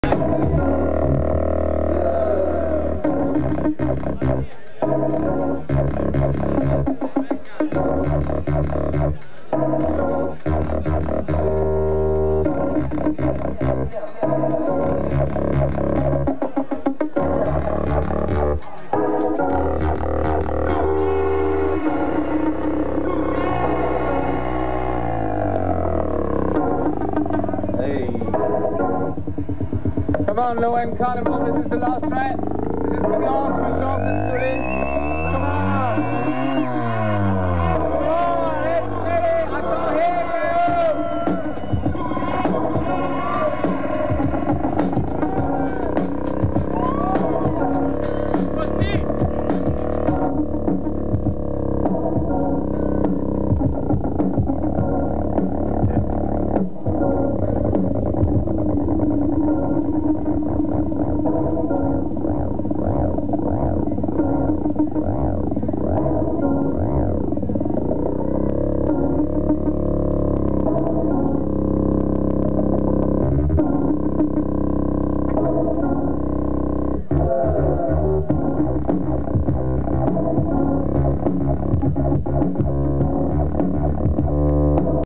Come on, Lowen Carnival, this is the last track. This is too last for Johnson Solis.